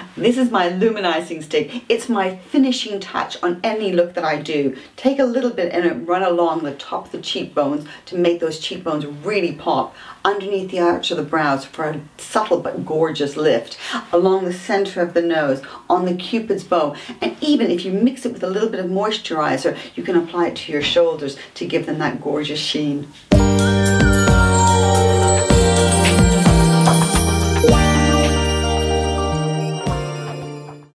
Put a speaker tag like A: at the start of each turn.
A: This is my Liminizing Stick. It's my finishing touch on any look that I do. Take a little bit and run along the top of the cheekbones to make those cheekbones really pop. Underneath the arch of the brows for a subtle but gorgeous lift. Along the center of the nose, on the cupid's bow. And even if you mix it with a little bit of moisturizer, you can apply it to your shoulders to give them that gorgeous sheen.